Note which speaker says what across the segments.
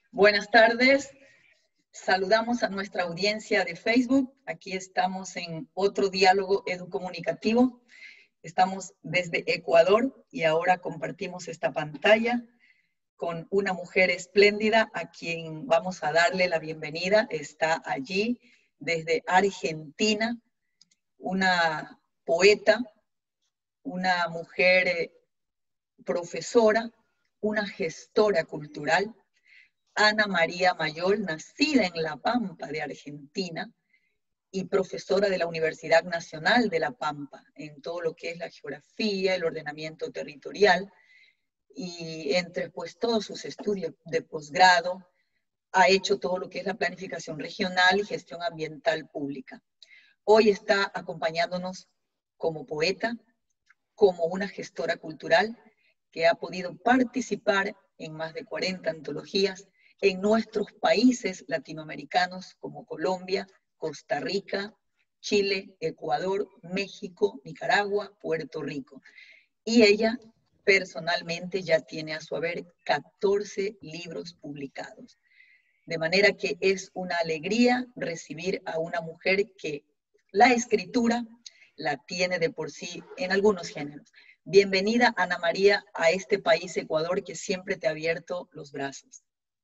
Speaker 1: Buenas tardes, saludamos a nuestra audiencia de Facebook. Aquí estamos en otro diálogo educomunicativo. Estamos desde Ecuador y ahora compartimos esta pantalla con una mujer espléndida a quien vamos a darle la bienvenida. Está allí desde Argentina, una poeta, una mujer profesora, una gestora cultural, Ana María Mayol, nacida en La Pampa de Argentina y profesora de la Universidad Nacional de La Pampa en todo lo que es la geografía, el ordenamiento territorial y entre pues todos sus estudios de posgrado ha hecho todo lo que es la planificación regional y gestión ambiental pública. Hoy está acompañándonos como poeta, como una gestora cultural que ha podido participar en más de 40 antologías en nuestros países latinoamericanos como Colombia, Costa Rica, Chile, Ecuador, México, Nicaragua, Puerto Rico. Y ella personalmente ya tiene a su haber 14 libros publicados. De manera que es una alegría recibir a una mujer que la escritura la tiene de por sí en algunos géneros. Bienvenida, Ana María, a este país, Ecuador, que siempre te ha abierto los brazos.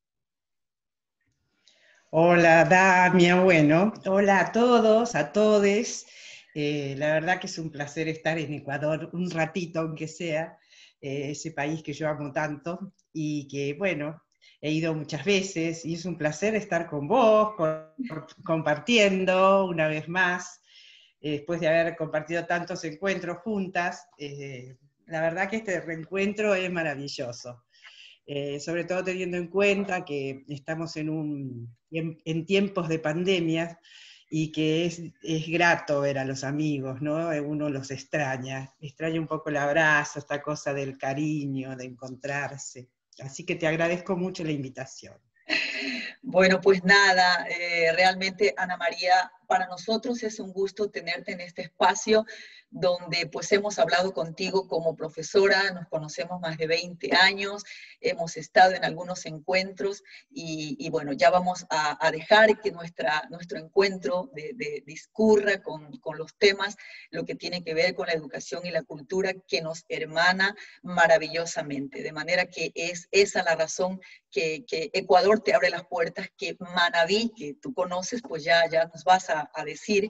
Speaker 2: Hola, Damia, bueno, hola a todos, a todes. La verdad que es un placer estar en Ecuador un ratito, aunque sea, ese país que yo amo tanto y que, bueno, he ido muchas veces y es un placer estar con vos, compartiendo una vez más, después de haber compartido tantos encuentros juntas. La verdad que este reencuentro es maravilloso. Sobre todo teniendo en cuenta que estamos en tiempos de pandemia y que es grato ver a los amigos, ¿no? Uno los extraña un poco el abrazo, esta cosa del cariño, de encontrarse. Así que te agradezco mucho la invitación.
Speaker 1: Bueno, pues nada, realmente Ana María, para nosotros es un gusto tenerte en este espacio donde pues hemos hablado contigo como profesora, nos conocemos más de 20 años, hemos estado en algunos encuentros y bueno, ya vamos a dejar que nuestro encuentro discurra con los temas, lo que tiene que ver con la educación y la cultura que nos hermana maravillosamente, de manera que es esa la razón que Ecuador te abre las puertas, que Manabí, que tú conoces, pues ya nos vas a decir.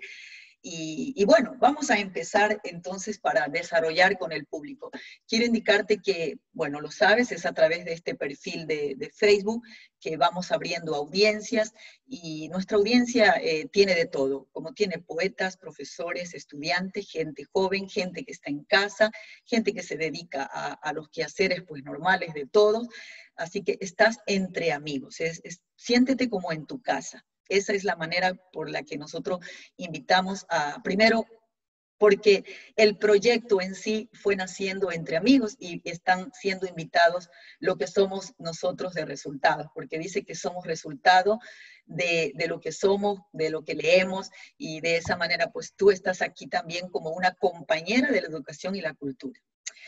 Speaker 1: Y bueno, vamos a empezar entonces para desarrollar con el público. Quiero indicarte que, bueno, lo sabes, es a través de este perfil de Facebook que vamos abriendo audiencias y nuestra audiencia tiene de todo, como tiene poetas, profesores, estudiantes, gente joven, gente que está en casa, gente que se dedica a los quehaceres pues normales de todos. Así que estás entre amigos, siéntete como en tu casa. Esa es la manera por la que nosotros invitamos a, primero, porque el proyecto en sí fue naciendo entre amigos y están siendo invitados lo que somos nosotros de resultados, porque dice que somos resultado de lo que somos, de lo que leemos, y de esa manera pues tú estás aquí también como una compañera de la educación y la cultura.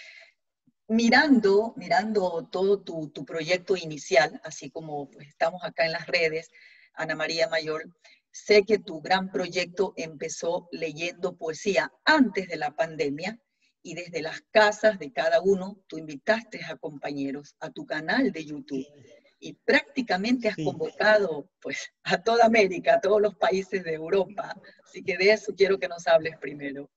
Speaker 1: Mirando todo tu proyecto inicial, así como pues, estamos acá en las redes, Ana María Mayol, sé que tu gran proyecto empezó leyendo poesía antes de la pandemia y desde las casas de cada uno tú invitaste a compañeros a tu canal de YouTube y prácticamente has convocado pues, a toda América, a todos los países de Europa. Así que de eso quiero que nos hables primero.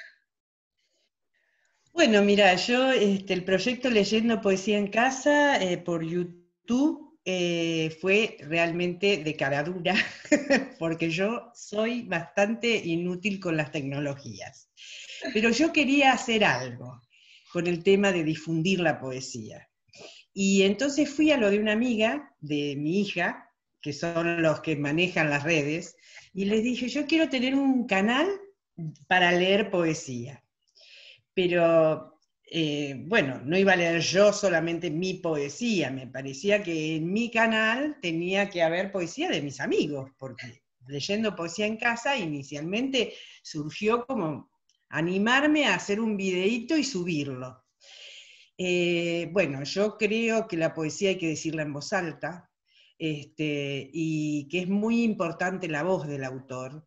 Speaker 2: Bueno, mira, yo el proyecto Leyendo Poesía en Casa por YouTube fue realmente de cara dura, porque yo soy bastante inútil con las tecnologías. Pero yo quería hacer algo con el tema de difundir la poesía. Y entonces fui a lo de una amiga de mi hija, que son los que manejan las redes, y les dije, yo quiero tener un canal para leer poesía. Pero bueno, no iba a leer yo solamente mi poesía, me parecía que en mi canal tenía que haber poesía de mis amigos, porque Leyendo Poesía en Casa inicialmente surgió como animarme a hacer un videíto y subirlo. Bueno, yo creo que la poesía hay que decirla en voz alta, y que es muy importante la voz del autor.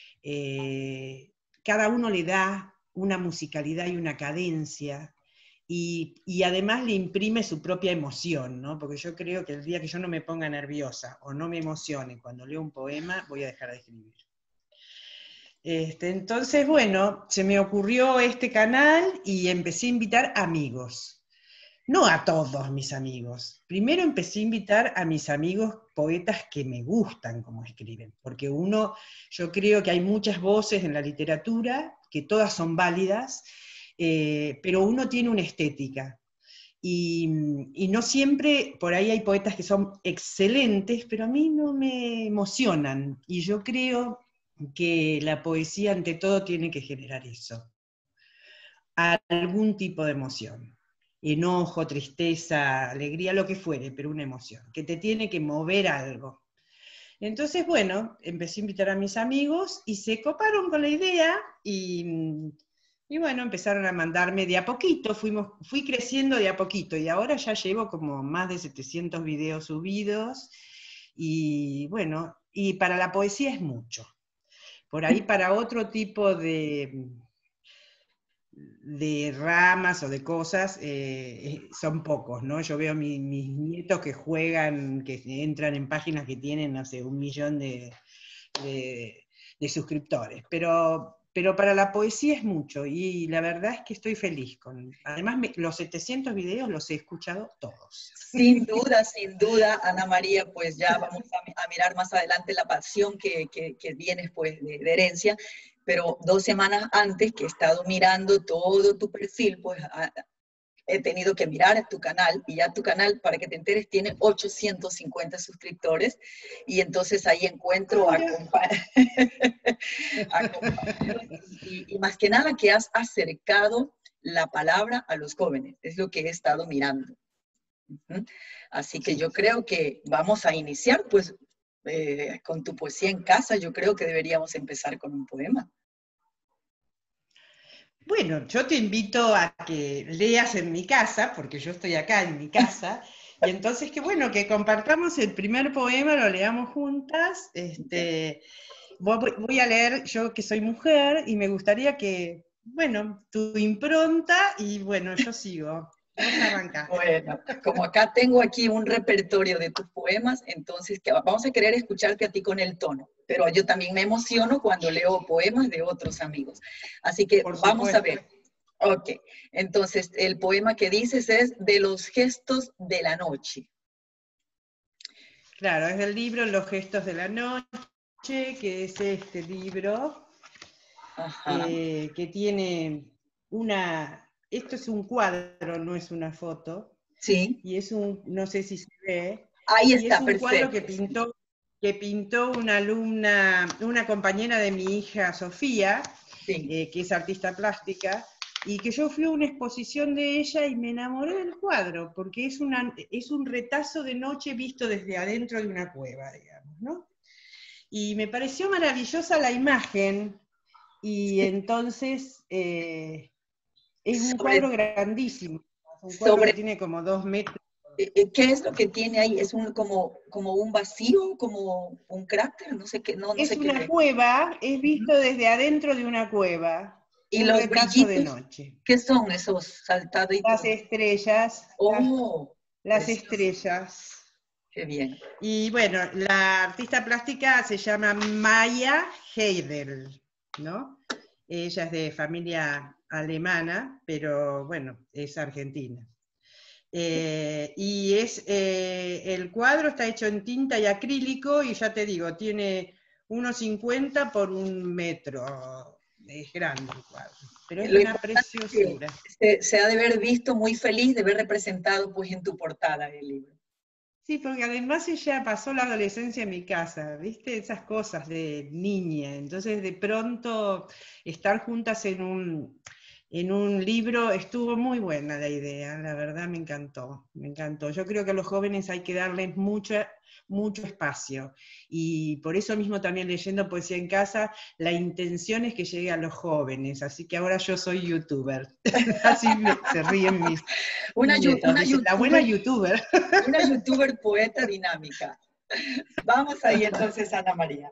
Speaker 2: Cada uno le da una musicalidad y una cadencia, y además le imprime su propia emoción, ¿no? Porque yo creo que el día que yo no me ponga nerviosa o no me emocione cuando leo un poema, voy a dejar de escribir. Entonces, bueno, se me ocurrió este canal y empecé a invitar amigos. No a todos mis amigos. Primero empecé a invitar a mis amigos poetas que me gustan cómo escriben, porque yo creo que hay muchas voces en la literatura, que todas son válidas, pero uno tiene una estética. Y no siempre, por ahí hay poetas que son excelentes, pero a mí no me emocionan. Y yo creo que la poesía ante todo tiene que generar eso, algún tipo de emoción. Enojo, tristeza, alegría, lo que fuere, pero una emoción, que te tiene que mover algo. Entonces, bueno, empecé a invitar a mis amigos y se coparon con la idea y bueno, empezaron a mandarme de a poquito, fui creciendo de a poquito y ahora ya llevo como más de 700 videos subidos y bueno, y para la poesía es mucho. Por ahí para otro tipo de ramas o de cosas son pocos, ¿no? Yo veo mis nietos que juegan, que entran en páginas que tienen, no sé, 1 millón de suscriptores, pero para la poesía es mucho, y la verdad es que estoy feliz además los 700 videos los he escuchado todos.
Speaker 1: Sin duda, Ana María, pues ya vamos a mirar más adelante la pasión que vienes pues de herencia, pero 2 semanas antes que he estado mirando todo tu perfil, pues he tenido que mirar tu canal, y ya tu canal, para que te enteres, tiene 850 suscriptores, y entonces ahí encuentro a compañeros, y más que nada que has acercado la palabra a los jóvenes, es lo que he estado mirando. Así que yo creo que vamos a iniciar, pues, con tu poesía en casa. Yo creo que deberíamos empezar con un poema.
Speaker 2: Bueno, yo te invito a que leas en mi casa, porque yo estoy acá en mi casa, y entonces que bueno, que compartamos el primer poema, lo leamos juntas. Voy a leer, yo que soy mujer, y me gustaría que, bueno, tu impronta, y bueno, yo sigo. Vos arrancás.
Speaker 1: Bueno, como acá tengo aquí un repertorio de tus poemas, entonces vamos a querer escucharte a ti con el tono, pero yo también me emociono cuando leo poemas de otros amigos. Así que vamos a ver. Ok, entonces el poema que dices es De los gestos de la noche.
Speaker 2: Claro, es del libro Los gestos de la noche, que es este libro, que tiene esto es un cuadro, no es una foto.
Speaker 1: Sí.
Speaker 2: Y es no sé si se ve.
Speaker 1: Ahí está,
Speaker 2: y es un
Speaker 1: perfecto.
Speaker 2: Cuadro que pintó una alumna, una compañera de mi hija Sofía,
Speaker 1: sí.
Speaker 2: Que es artista plástica, y que yo fui a una exposición de ella y me enamoré del cuadro, porque es un retazo de noche visto desde adentro de una cueva, digamos, ¿no? Y me pareció maravillosa la imagen, y entonces es un cuadro grandísimo, un cuadro que tiene como 2 metros.
Speaker 1: ¿Qué es lo que tiene ahí? ¿Es como un vacío, como un cráter? No sé qué, no
Speaker 2: Es
Speaker 1: sé
Speaker 2: una
Speaker 1: qué.
Speaker 2: cueva, es visto desde adentro de una cueva,
Speaker 1: ¿Y
Speaker 2: un
Speaker 1: los
Speaker 2: retazo de
Speaker 1: brillitos?
Speaker 2: noche.
Speaker 1: ¿Qué son esos saltaditos?
Speaker 2: Las estrellas,
Speaker 1: Oh,
Speaker 2: las
Speaker 1: precioso.
Speaker 2: estrellas.
Speaker 1: Qué bien.
Speaker 2: Y bueno, la artista plástica se llama Maya Heidel, ¿no? Ella es de familia alemana, pero bueno, es argentina. Y el cuadro está hecho en tinta y acrílico, y ya te digo, tiene 1,50 por 1 metro. Es grande el cuadro, pero es
Speaker 1: Lo
Speaker 2: una
Speaker 1: importante
Speaker 2: preciosura.
Speaker 1: es que se ha de haber visto muy feliz de ver representado pues en tu portada el libro.
Speaker 2: Sí, porque además ella pasó la adolescencia en mi casa, ¿viste? Esas cosas de niña. Entonces, de pronto, estar juntas en un libro, estuvo muy buena la idea, la verdad me encantó, me encantó. Yo creo que a los jóvenes hay que darles mucho espacio, y por eso mismo también leyendo poesía en casa, la intención es que llegue a los jóvenes, así que ahora yo soy youtuber. Así se ríen mis nietos, dicen, la buena youtuber.
Speaker 1: Una youtuber poeta dinámica. Vamos ahí entonces, Ana María.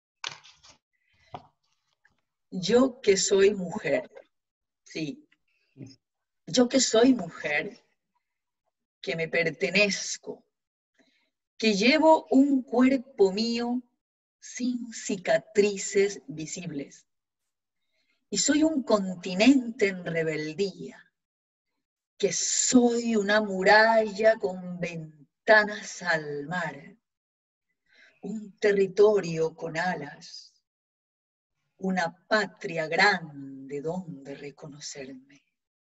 Speaker 1: Yo que soy mujer, sí, yo que soy mujer, que me pertenezco, que llevo un cuerpo mío sin cicatrices visibles, y soy un continente en rebeldía, que soy una muralla con ventanas al mar, un territorio con alas, una patria grande donde reconocerme.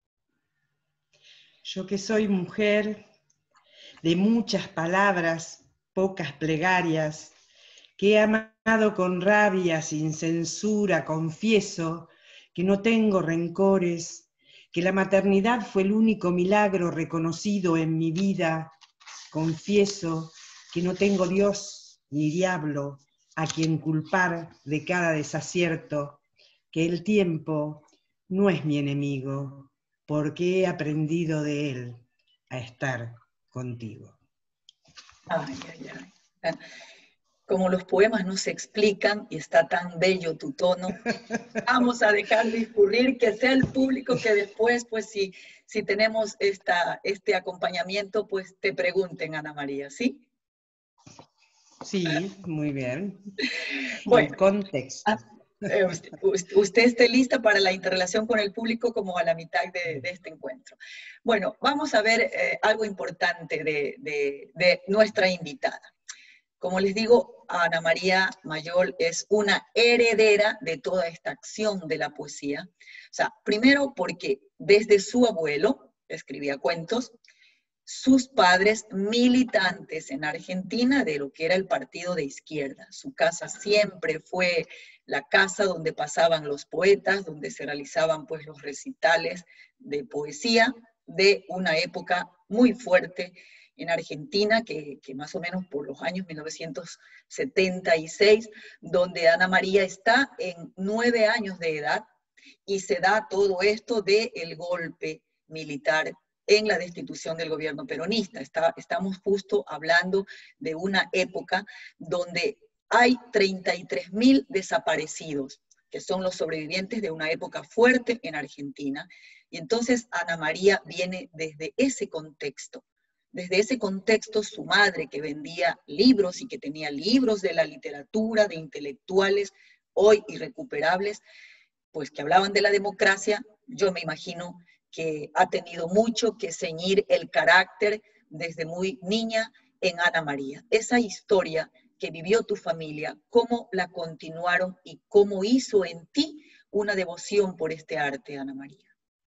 Speaker 2: Yo que soy mujer de muchas palabras, pocas plegarias, que he amado con rabia, sin censura, confieso que no tengo rencores, que la maternidad fue el único milagro reconocido en mi vida, confieso que no tengo Dios ni diablo a quien culpar de cada desacierto, que el tiempo no es mi enemigo, porque he aprendido de él a estar contigo.
Speaker 1: Ay, ay, ay. Como los poemas no se explican y está tan bello tu tono, vamos a dejar discurrir, que sea el público que después, pues si tenemos este acompañamiento, pues te pregunten, Ana María, ¿sí?
Speaker 2: Sí, muy bien.
Speaker 1: Bueno,
Speaker 2: El contexto.
Speaker 1: usted esté lista para la interrelación con el público como a la mitad de este encuentro. Bueno, vamos a ver algo importante de nuestra invitada. Como les digo, Ana María Mayol es una heredera de toda esta acción de la poesía. O sea, primero porque desde su abuelo escribía cuentos, sus padres militantes en Argentina de lo que era el partido de izquierda. Su casa siempre fue la casa donde pasaban los poetas, donde se realizaban pues los recitales de poesía de una época muy fuerte en Argentina, que más o menos por los años 1976, donde Ana María está en 9 años de edad y se da todo esto del golpe militar en la destitución del gobierno peronista. Estamos justo hablando de una época donde hay 33.000 desaparecidos, que son los sobrevivientes de una época fuerte en Argentina. Y entonces Ana María viene desde ese contexto. Desde ese contexto, su madre, que vendía libros y que tenía libros de la literatura, de intelectuales, hoy irrecuperables, pues que hablaban de la democracia, yo me imagino que ha tenido mucho que ceñir el carácter desde muy niña en Ana María. Esa historia que vivió tu familia, cómo la continuaron y cómo hizo en ti una devoción por este arte, Ana María.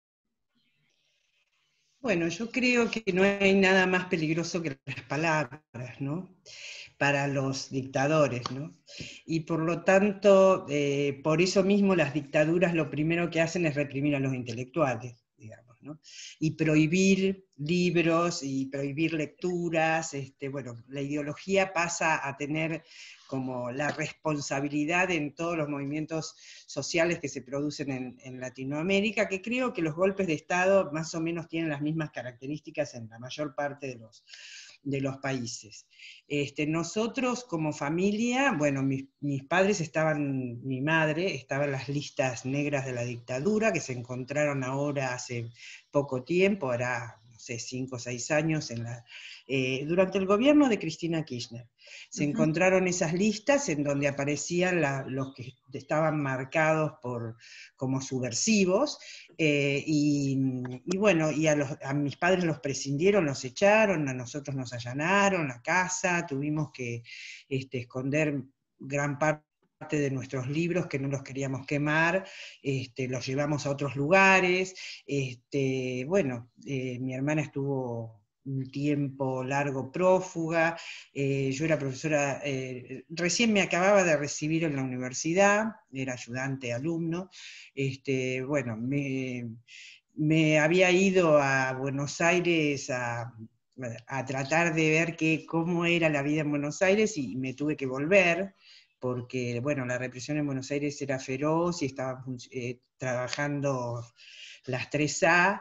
Speaker 2: Bueno, yo creo que no hay nada más peligroso que las palabras, ¿no? Para los dictadores, ¿no? Y por lo tanto, por eso mismo las dictaduras lo primero que hacen es reprimir a los intelectuales, digamos, ¿no? Y prohibir libros y prohibir lecturas, bueno, la ideología pasa a tener como la responsabilidad en todos los movimientos sociales que se producen en Latinoamérica, que creo que los golpes de Estado más o menos tienen las mismas características en la mayor parte de los países. Nosotros como familia, bueno, mis padres estaban, mi madre estaba en las listas negras de la dictadura, que se encontraron ahora hace poco tiempo, hará, no sé, 5 o 6 años, durante el gobierno de Cristina Kirchner. Se encontraron esas listas en donde aparecían los que estaban marcados como subversivos, y bueno, y a mis padres los prescindieron, los echaron, a nosotros nos allanaron la casa, tuvimos que esconder gran parte de nuestros libros que no los queríamos quemar, los llevamos a otros lugares, bueno, mi hermana estuvo un tiempo largo prófuga, yo era profesora, recién me acababa de recibir en la universidad, era ayudante alumno, bueno, me había ido a Buenos Aires a tratar de ver cómo era la vida en Buenos Aires y me tuve que volver, porque bueno, la represión en Buenos Aires era feroz y estaban trabajando las 3A,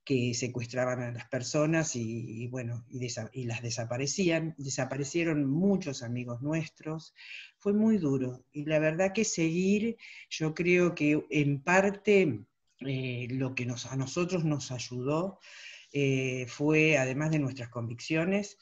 Speaker 2: que secuestraban a las personas y las desaparecían. Desaparecieron muchos amigos nuestros, fue muy duro. Y la verdad que seguir, yo creo que en parte lo que a nosotros nos ayudó fue, además de nuestras convicciones,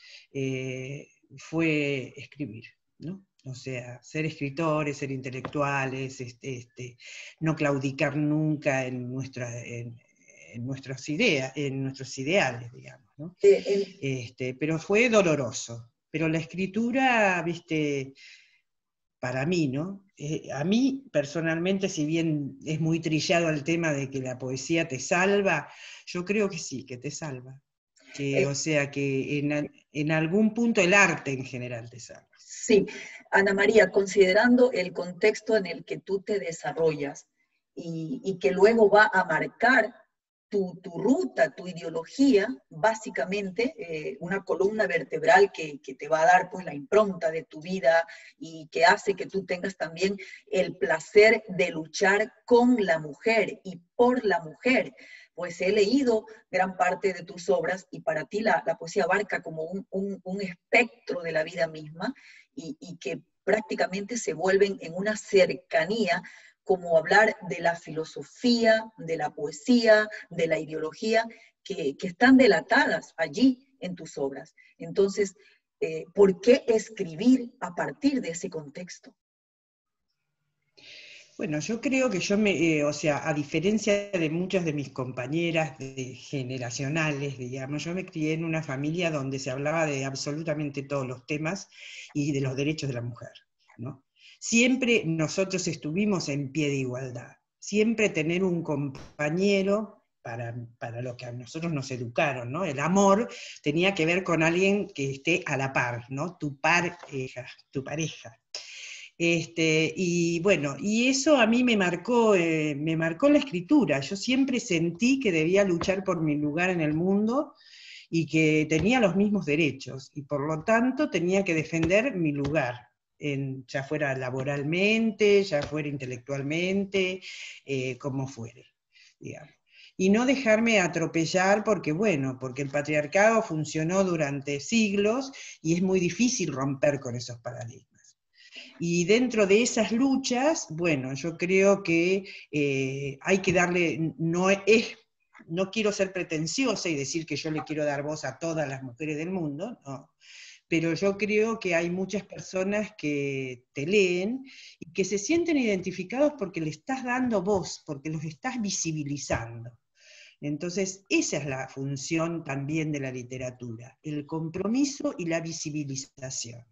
Speaker 2: fue escribir, ¿no? O sea, ser escritores, ser intelectuales, no claudicar nunca en nuestras ideas, en nuestros ideales, digamos, ¿no? Pero fue doloroso. Pero la escritura, viste, para mí, ¿no? A mí, personalmente, si bien es muy trillado el tema de que la poesía te salva, yo creo que sí, que te salva. O sea, que en algún punto el arte en general te salva.
Speaker 1: Sí, Ana María, considerando el contexto en el que tú te desarrollas y que luego va a marcar tu ruta, tu ideología, básicamente una columna vertebral que te va a dar pues la impronta de tu vida y que hace que tú tengas también el placer de luchar con la mujer y por la mujer. Pues he leído gran parte de tus obras y para ti la poesía abarca como un espectro de la vida misma y que prácticamente se vuelven en una cercanía como hablar de la filosofía, de la poesía, de la ideología, que están delatadas allí en tus obras. Entonces, ¿por qué escribir a partir de ese contexto?
Speaker 2: Bueno, yo creo que o sea, a diferencia de muchas de mis compañeras generacionales, digamos, yo me crié en una familia donde se hablaba de absolutamente todos los temas y de los derechos de la mujer, ¿no? Siempre nosotros estuvimos en pie de igualdad, siempre tener un compañero para lo que a nosotros nos educaron, ¿no? El amor tenía que ver con alguien que esté a la par, ¿no? Tu pareja. Y bueno, y eso a mí me marcó la escritura. Yo siempre sentí que debía luchar por mi lugar en el mundo y que tenía los mismos derechos, y por lo tanto tenía que defender mi lugar, ya fuera laboralmente, ya fuera intelectualmente, como fuere, digamos. Y no dejarme atropellar porque el patriarcado funcionó durante siglos y es muy difícil romper con esos paradigmas. Y dentro de esas luchas, bueno, yo creo que hay que darle, no quiero ser pretenciosa y decir que yo le quiero dar voz a todas las mujeres del mundo, no, pero yo creo que hay muchas personas que te leen y que se sienten identificados porque le estás dando voz, porque los estás visibilizando. Entonces, esa es la función también de la literatura, el compromiso y la visibilización.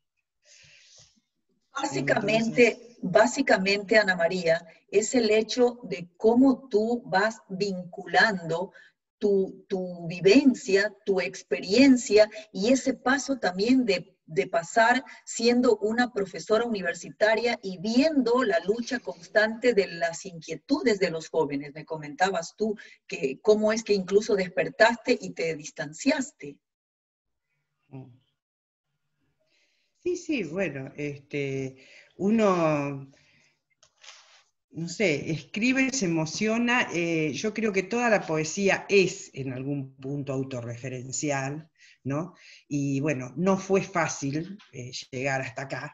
Speaker 1: Básicamente, Ana María, es el hecho de cómo tú vas vinculando tu vivencia, tu experiencia y ese paso también de pasar siendo una profesora universitaria y viendo la lucha constante de las inquietudes de los jóvenes. Me comentabas tú que cómo es que incluso despertaste y te distanciaste.
Speaker 2: Sí, bueno, uno, no sé, escribe, se emociona. Yo creo que toda la poesía es en algún punto autorreferencial, ¿no? Y bueno, no fue fácil llegar hasta acá.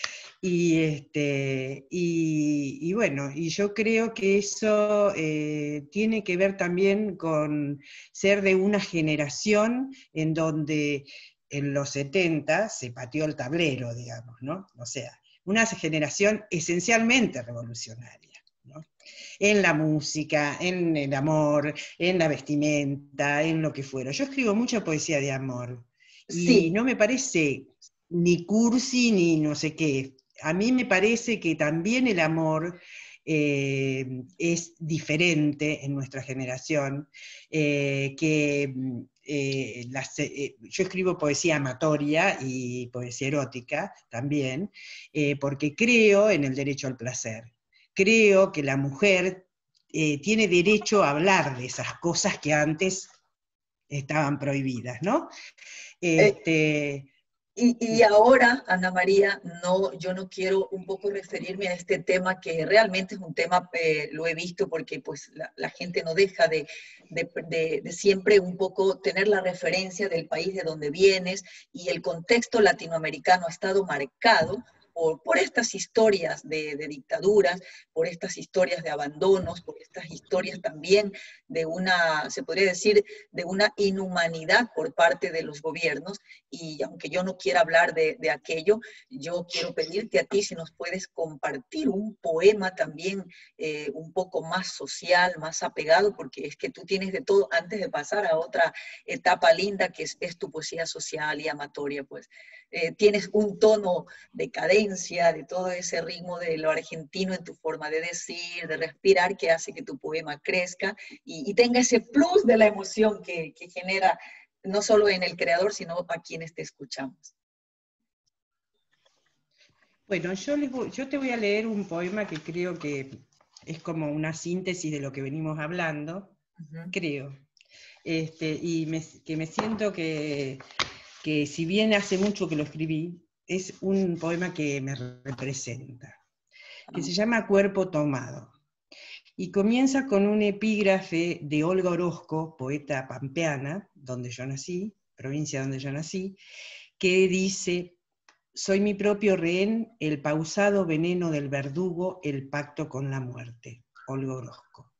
Speaker 2: Y bueno, y yo creo que eso tiene que ver también con ser de una generación en donde en los 70 se pateó el tablero, digamos, ¿no? O sea, una generación esencialmente revolucionaria, ¿no? En la música, en el amor, en la vestimenta, en lo que fuera. Yo escribo mucha poesía de amor, y
Speaker 1: Sí.
Speaker 2: no me parece ni cursi ni no sé qué. A mí me parece que también el amor es diferente en nuestra generación, yo escribo poesía amatoria y poesía erótica también, porque creo en el derecho al placer. Creo que la mujer tiene derecho a hablar de esas cosas que antes estaban prohibidas, ¿no?
Speaker 1: Y ahora, Ana María, no, yo no quiero un poco referirme a este tema que realmente es un tema, lo he visto porque pues la gente no deja de siempre un poco tener la referencia del país de donde vienes y el contexto latinoamericano ha estado marcado por estas historias de dictaduras, por estas historias de abandonos, por estas historias también de una, se podría decir, de una inhumanidad por parte de los gobiernos. Y aunque yo no quiera hablar de aquello, yo quiero pedirte a ti si nos puedes compartir un poema también un poco más social, más apegado, porque es que tú tienes de todo antes de pasar a otra etapa linda que es tu poesía social y amatoria, pues. Tienes un tono de cadencia, de todo ese ritmo de lo argentino en tu forma de decir, de respirar, que hace que tu poema crezca y tenga ese plus de la emoción que genera no solo en el creador, sino a quienes te escuchamos.
Speaker 2: Bueno, yo te voy a leer un poema que creo que es como una síntesis de lo que venimos hablando, creo. Que me siento que si bien hace mucho que lo escribí, es un poema que me representa, que se llama Cuerpo Tomado. Y comienza con un epígrafe de Olga Orozco, poeta pampeana, donde yo nací, provincia donde yo nací, que dice: soy mi propio rehén, el pausado veneno del verdugo, el pacto con la muerte. Olga Orozco.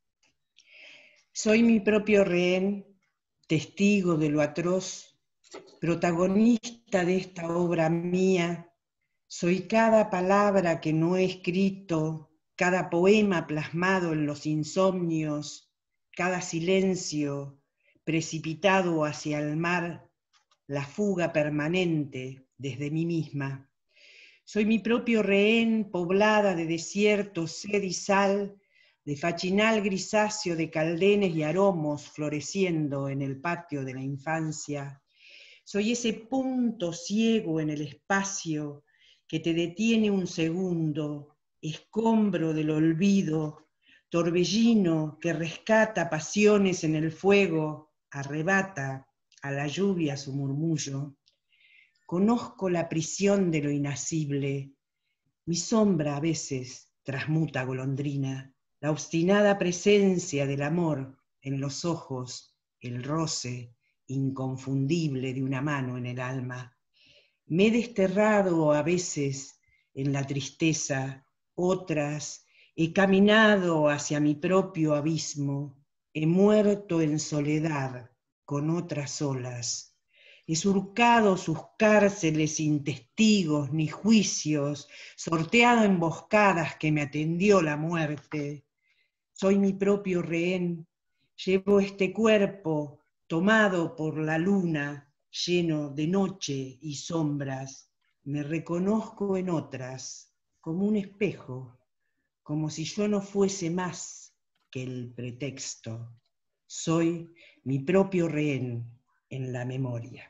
Speaker 2: Soy mi propio rehén, testigo de lo atroz, protagonista de esta obra mía. Soy cada palabra que no he escrito, cada poema plasmado en los insomnios, cada silencio precipitado hacia el mar, la fuga permanente desde mí misma. Soy mi propio rehén, poblada de desierto, sed y sal, de fachinal grisáceo de caldenes y aromos floreciendo en el patio de la infancia. Soy ese punto ciego en el espacio que te detiene un segundo, escombro del olvido, torbellino que rescata pasiones en el fuego, arrebata a la lluvia su murmullo. Conozco la prisión de lo inacible, mi sombra a veces transmuta golondrina, la obstinada presencia del amor en los ojos, el roce inconfundible de una mano en el alma. Me he desterrado a veces en la tristeza, otras he caminado hacia mi propio abismo, he muerto en soledad con otras olas. He surcado sus cárceles sin testigos ni juicios, sorteado emboscadas que me atendió la muerte. Soy mi propio rehén, llevo este cuerpo tomado por la luna, lleno de noche y sombras. Me reconozco en otras, como un espejo, como si yo no fuese más que el pretexto. Soy mi propio rehén en la memoria.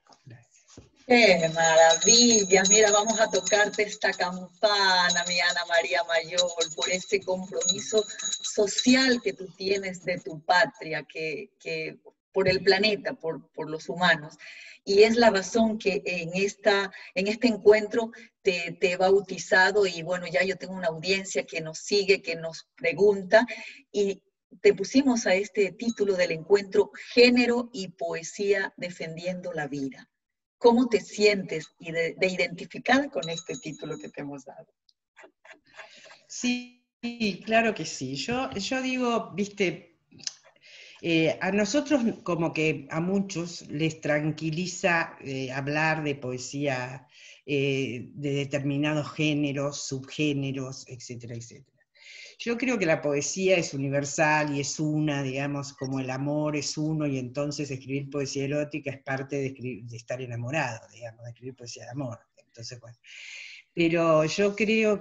Speaker 1: ¡Qué maravilla! Mira, vamos a tocarte esta campana, mi Ana María Mayor, por este compromiso social que tú tienes de tu patria, que por el planeta, por los humanos. Y es la razón que en este encuentro te he bautizado y bueno, ya yo tengo una audiencia que nos sigue, que nos pregunta y te pusimos a este título del encuentro, Género y Poesía Defendiendo la Vida. ¿Cómo te sientes de identificada con este título que te hemos dado?
Speaker 2: Sí, claro que sí. Yo digo, viste, a nosotros como que a muchos les tranquiliza hablar de poesía de determinados géneros, subgéneros, etcétera, etcétera. Yo creo que la poesía es universal y es una, digamos, como el amor es uno, y entonces escribir poesía erótica es parte de estar enamorado, digamos, de escribir poesía de amor. Entonces, bueno. Pero yo creo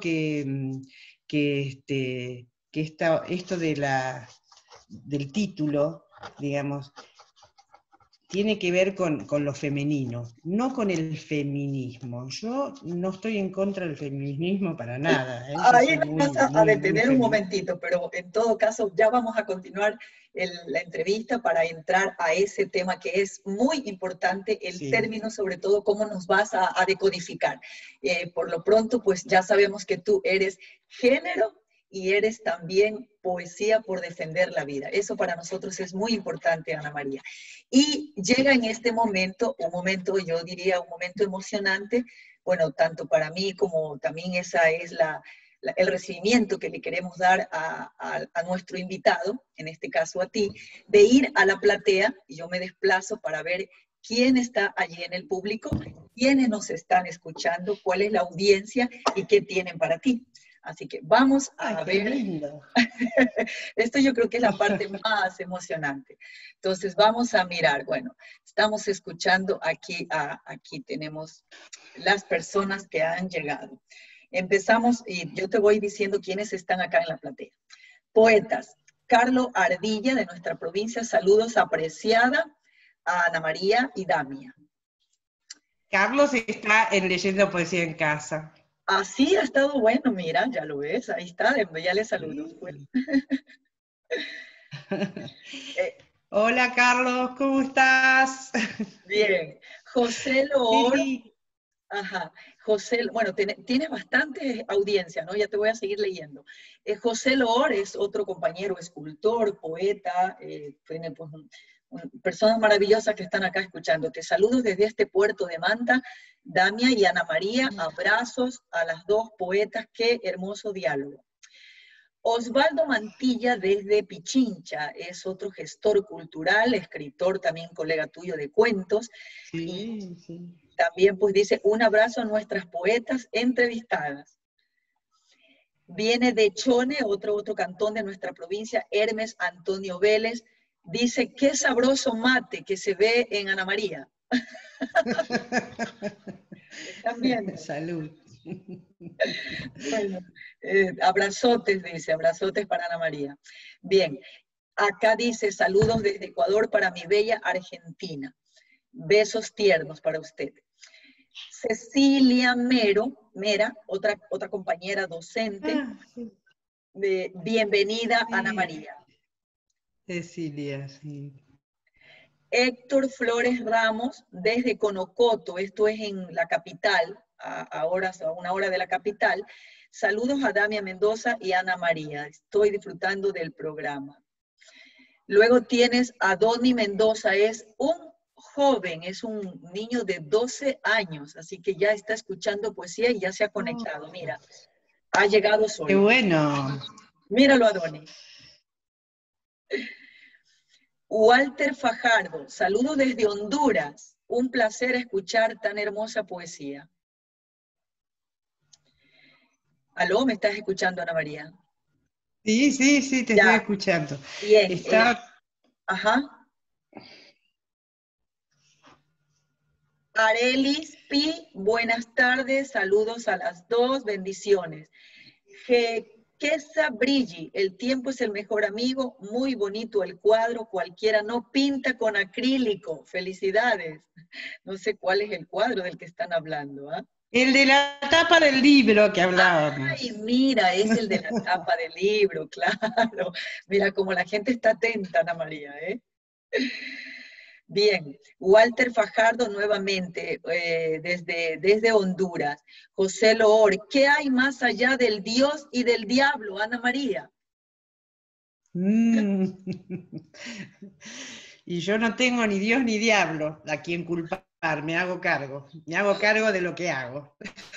Speaker 2: que esto del título, digamos, tiene que ver con lo femenino, no con el feminismo. Yo no estoy en contra del feminismo para nada, ¿eh? Yo
Speaker 1: Ahí
Speaker 2: soy
Speaker 1: nos
Speaker 2: muy,
Speaker 1: vas a
Speaker 2: muy, muy
Speaker 1: detener un
Speaker 2: feminista.
Speaker 1: momentito, pero en todo caso ya vamos a continuar la entrevista para entrar a ese tema que es muy importante, el
Speaker 2: Sí.
Speaker 1: término, sobre todo cómo nos vas a decodificar. Por lo pronto, pues ya sabemos que tú eres género y eres también poesía por defender la vida. Eso para nosotros es muy importante, Ana María. Y llega en este momento, un momento, yo diría, un momento emocionante, bueno, tanto para mí como también esa es el recibimiento que le queremos dar a nuestro invitado, en este caso a ti, de ir a la platea, y yo me desplazo para ver quién está allí en el público, quiénes nos están escuchando, cuál es la audiencia y qué tienen para ti. Así que vamos a
Speaker 2: Qué
Speaker 1: ver.
Speaker 2: lindo.
Speaker 1: Esto yo creo que es la parte más emocionante. Entonces vamos a mirar, bueno, estamos escuchando aquí, aquí tenemos las personas que han llegado. Empezamos y yo te voy diciendo quiénes están acá en la platea. Poetas, Carlos Ardilla de nuestra provincia, saludos apreciada a Ana María y Damia.
Speaker 2: Carlos está en Leyendo Poesía en Casa.
Speaker 1: Así ha estado bueno, mira, ya lo ves, ahí está, ya le saludo.
Speaker 2: Sí.
Speaker 1: Eh,
Speaker 2: Hola Carlos, ¿cómo estás?
Speaker 1: bien, José Loor.
Speaker 2: Sí.
Speaker 1: Ajá, José, bueno, tiene bastante audiencia, ¿no? Ya te voy a seguir leyendo. José Loor es otro compañero, escultor, poeta, tiene pues personas maravillosas que están acá escuchándote. Saludos desde este puerto de Manta, Damia y Ana María, abrazos a las dos poetas, qué hermoso diálogo. Osvaldo Mantilla desde Pichincha, es otro gestor cultural, escritor, también colega tuyo de cuentos, y
Speaker 2: Sí, sí.
Speaker 1: también pues dice, un abrazo a nuestras poetas entrevistadas. Viene de Chone, otro cantón de nuestra provincia, Hermes Antonio Vélez, dice, qué sabroso mate que se ve en Ana María. ¿Están viendo?
Speaker 2: Salud.
Speaker 1: Bueno, abrazotes, dice, abrazotes para Ana María. Bien, acá dice, saludos desde Ecuador para mi bella Argentina. Besos tiernos para usted. Cecilia Mera, otra compañera docente,
Speaker 2: Sí.
Speaker 1: bienvenida Ana
Speaker 2: Sí,
Speaker 1: María.
Speaker 2: Cecilia, sí.
Speaker 1: Héctor Flores Ramos, desde Conocoto, esto es en la capital, a una hora de la capital. Saludos a Damia Mendoza y Ana María, estoy disfrutando del programa. Luego tienes a Donny Mendoza, es un joven, es un niño de 12 años, así que ya está escuchando poesía y ya se ha conectado. Mira, ha llegado
Speaker 2: Qué
Speaker 1: solo.
Speaker 2: bueno.
Speaker 1: Míralo a Donny. Walter Fajardo, saludos desde Honduras. Un placer escuchar tan hermosa poesía. ¿Aló? ¿Me estás escuchando, Ana María?
Speaker 2: Sí, sí, sí, te estoy
Speaker 1: Ya,
Speaker 2: escuchando.
Speaker 1: bien.
Speaker 2: Está,
Speaker 1: Ajá. Arelis Pi, buenas tardes, saludos a las dos, bendiciones. Quesa Brilli, el tiempo es el mejor amigo, muy bonito el cuadro, cualquiera no pinta con acrílico, felicidades. No sé cuál es el cuadro del que están hablando, ¿ah?
Speaker 2: el de la tapa del libro que
Speaker 1: Ay,
Speaker 2: hablábamos.
Speaker 1: mira, es el de la tapa del libro, claro. Mira, como la gente está atenta, Ana María, ¿eh? Bien, Walter Fajardo nuevamente desde Honduras. José Loor, ¿qué hay más allá del Dios y del diablo, Ana María?
Speaker 2: Mm. Y yo no tengo ni Dios ni diablo a quien culpar, me hago cargo de lo que hago.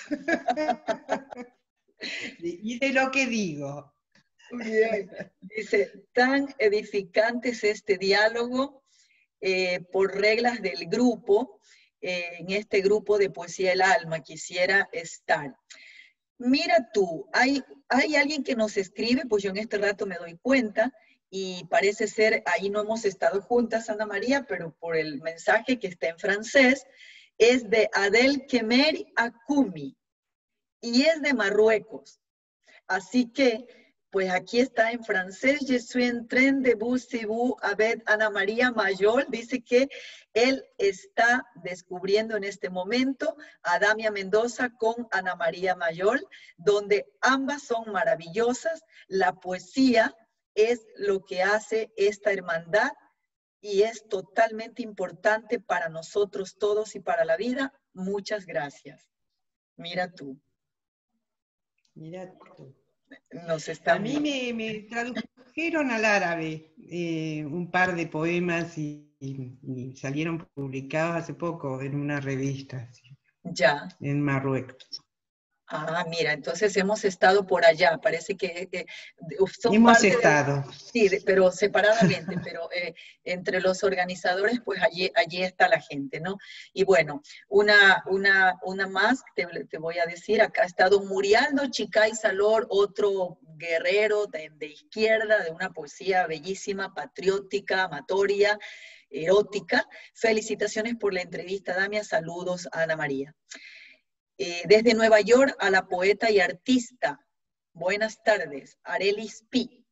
Speaker 2: Y de lo que digo.
Speaker 1: Bien, dice, tan edificante es este diálogo por reglas del grupo, en este grupo de Poesía del Alma, quisiera estar. Mira tú, hay alguien que nos escribe, pues yo en este rato me doy cuenta, y parece ser, ahí no hemos estado juntas, Ana María, pero por el mensaje que está en francés, es de Adel Kemer Akumi, y es de Marruecos. Así que Pues aquí está en francés, je suis en train de vous avec Ana María Mayol. Dice que él está descubriendo en este momento a Damia Mendoza con Ana María Mayol, donde ambas son maravillosas. La poesía es lo que hace esta hermandad y es totalmente importante para nosotros todos y para la vida. Muchas gracias. Mira tú.
Speaker 2: Mira tú.
Speaker 1: Nos
Speaker 2: A
Speaker 1: están
Speaker 2: mí me tradujeron al árabe un par de poemas y salieron publicados hace poco en una revista
Speaker 1: ya.
Speaker 2: en Marruecos.
Speaker 1: Ah, mira, entonces hemos estado por allá. Parece que son
Speaker 2: Hemos
Speaker 1: parte
Speaker 2: estado.
Speaker 1: sí, pero separadamente, pero entre los organizadores, pues allí está la gente, ¿no? Y bueno, una más te voy a decir, acá está don Murialdo Chicay Salor, otro guerrero de izquierda, de una poesía bellísima, patriótica, amatoria, erótica. Felicitaciones por la entrevista, Damia. Saludos a Ana María. Desde Nueva York a la poeta y artista. Buenas tardes, Arelis Pi.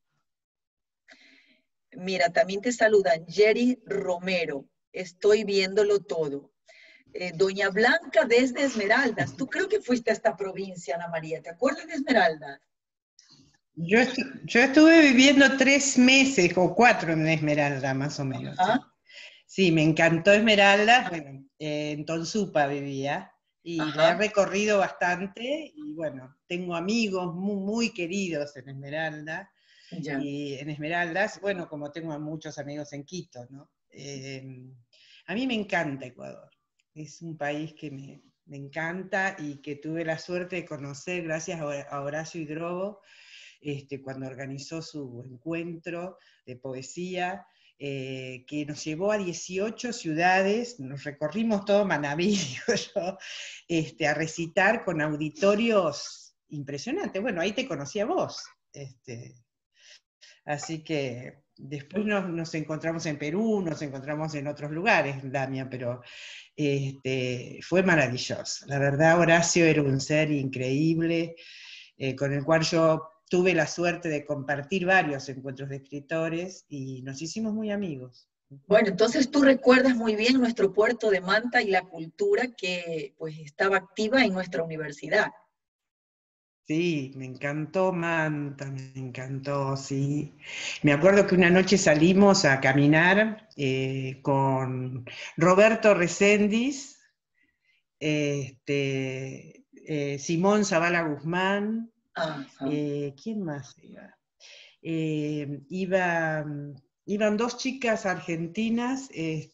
Speaker 1: Mira, también te saludan Jerry Romero. Estoy viéndolo todo. Doña Blanca desde Esmeraldas. Tú creo que fuiste a esta provincia, Ana María. ¿Te acuerdas de Esmeraldas?
Speaker 2: Yo estuve viviendo 3 meses o 4 en Esmeralda, más o menos. Sí, me encantó Esmeralda. Bueno, en Tonsupa vivía. Y la he recorrido bastante, y bueno, tengo amigos muy, muy queridos en Esmeralda, y en Esmeraldas, bueno, como tengo muchos amigos en Quito, ¿no? A mí me encanta Ecuador, es un país que me encanta y que tuve la suerte de conocer gracias a Horacio Hidrobo, cuando organizó su encuentro de poesía, que nos llevó a 18 ciudades, nos recorrimos todo Manabí, digo yo, a recitar con auditorios impresionantes. Bueno, ahí te conocí a vos. Así que después nos encontramos en Perú, nos encontramos en otros lugares, Damia, pero fue maravilloso. La verdad, Horacio era un ser increíble, con el cual yo tuve la suerte de compartir varios encuentros de escritores y nos hicimos muy amigos.
Speaker 1: Bueno, entonces tú recuerdas muy bien nuestro puerto de Manta y la cultura que pues estaba activa en nuestra universidad.
Speaker 2: Sí, me encantó Manta, me encantó, sí. Me acuerdo que una noche salimos a caminar con Roberto Reséndiz, Simón Zavala Guzmán, ¿quién más iba? Iban 2 chicas argentinas,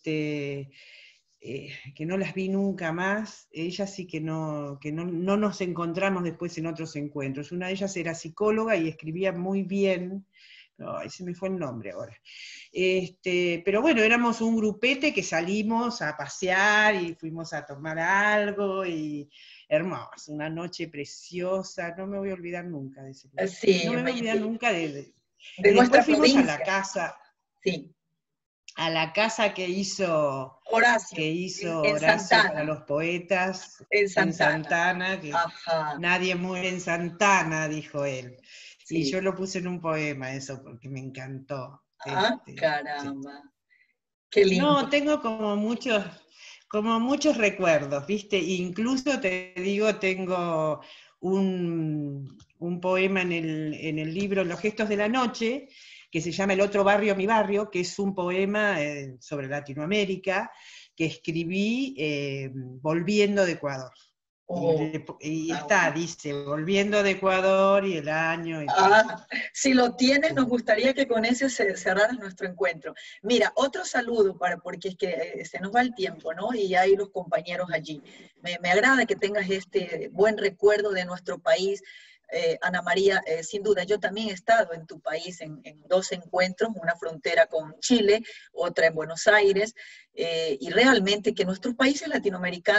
Speaker 2: que no las vi nunca más. Ellas sí que no nos encontramos después en otros encuentros. Una de ellas era psicóloga y escribía muy bien, ay, se me fue el nombre ahora. Pero bueno, éramos un grupete que salimos a pasear y fuimos a tomar algo, y hermoso, una noche preciosa, no me voy a olvidar nunca de ese lugar.
Speaker 1: Sí,
Speaker 2: no me voy a olvidar nunca
Speaker 1: de
Speaker 2: y
Speaker 1: nuestra
Speaker 2: después fuimos
Speaker 1: provincia.
Speaker 2: a la casa.
Speaker 1: Sí.
Speaker 2: A la casa que hizo
Speaker 1: Horacio
Speaker 2: para los poetas en Santana, que nadie muere en Santana, dijo él. Sí. Y yo lo puse en un poema eso, porque me encantó.
Speaker 1: Caramba. Sí. Qué lindo.
Speaker 2: No, tengo como muchos recuerdos, ¿viste? Incluso te digo, tengo un poema en el libro Los gestos de la noche, que se llama El otro barrio, mi barrio, que es un poema sobre Latinoamérica, que escribí volviendo de Ecuador. Y está, dice, volviendo de Ecuador y el año.
Speaker 1: Si lo tienes, nos gustaría que con ese cerraras nuestro encuentro. Mira, otro saludo, porque es que se nos va el tiempo, ¿no? Y hay los compañeros allí. Me agrada que tengas este buen recuerdo de nuestro país. Ana María, sin duda, yo también he estado en tu país en 2 encuentros, una frontera con Chile, otra en Buenos Aires, y realmente que nuestros países latinoamericanos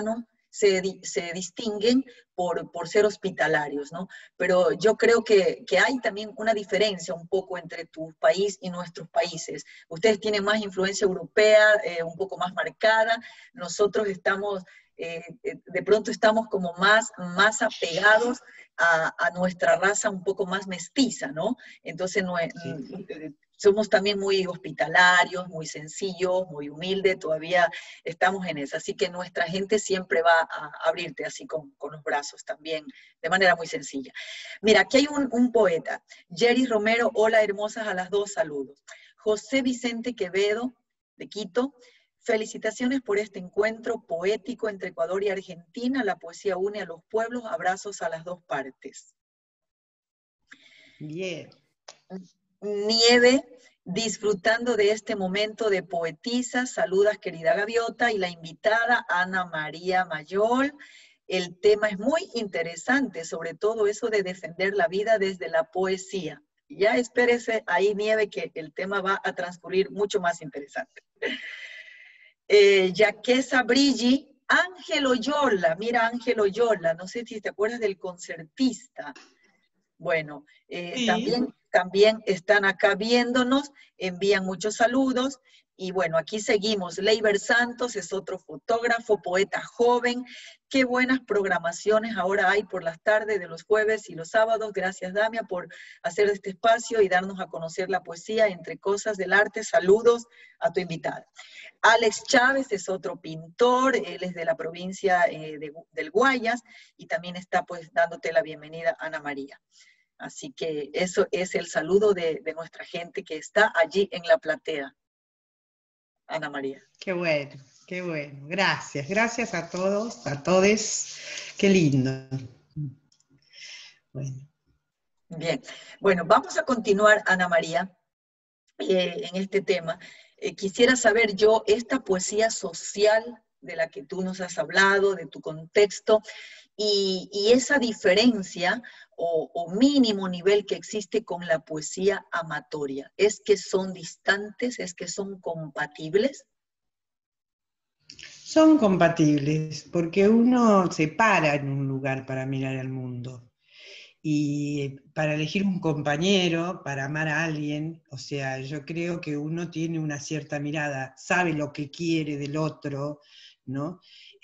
Speaker 1: se distinguen por ser hospitalarios, ¿no? Pero yo creo que hay también una diferencia un poco entre tu país y nuestros países. Ustedes tienen más influencia europea, un poco más marcada, nosotros estamos, de pronto estamos como más apegados a nuestra raza un poco más mestiza, ¿no? Entonces
Speaker 2: Sí.
Speaker 1: somos también muy hospitalarios, muy sencillos, muy humildes, todavía estamos en eso. Así que nuestra gente siempre va a abrirte así con los brazos también, de manera muy sencilla. Mira, aquí hay un poeta, Jerry Romero, hola hermosas a las dos, saludos. José Vicente Quevedo, de Quito, felicitaciones por este encuentro poético entre Ecuador y Argentina. La poesía une a los pueblos, abrazos a las dos partes.
Speaker 2: Bien.
Speaker 1: Nieve, disfrutando de este momento de poetisa, saludas querida Gaviota y la invitada Ana María Mayol. El tema es muy interesante, sobre todo eso de defender la vida desde la poesía. Ya espérese ahí, Nieve, que el tema va a transcurrir mucho más interesante. Yaquesa Brigi, Ángel Oyola, mira Ángel Oyola, no sé si te acuerdas del concertista. Bueno,
Speaker 2: Sí.
Speaker 1: también están acá viéndonos, envían muchos saludos. Y bueno, aquí seguimos. Leiber Santos es otro fotógrafo, poeta joven. Qué buenas programaciones ahora hay por las tardes de los jueves y los sábados. Gracias, Damia, por hacer este espacio y darnos a conocer la poesía entre cosas del arte. Saludos a tu invitada. Alex Chávez es otro pintor, él es de la provincia del Guayas y también está pues dándote la bienvenida, Ana María. Así que eso es el saludo de nuestra gente que está allí en la platea, Ana María.
Speaker 2: Qué bueno, qué bueno. Gracias, gracias a todos, a todes. Qué lindo. Bueno.
Speaker 1: Bien, bueno, vamos a continuar, Ana María, en este tema. Quisiera saber yo, esta poesía social de la que tú nos has hablado, de tu contexto, y esa diferencia o mínimo nivel que existe con la poesía amatoria, ¿es que son distantes, es que son compatibles?
Speaker 2: Son compatibles, porque uno se para en un lugar para mirar al mundo. Y para elegir un compañero, para amar a alguien, o sea, yo creo que uno tiene una cierta mirada, sabe lo que quiere del otro, ¿no?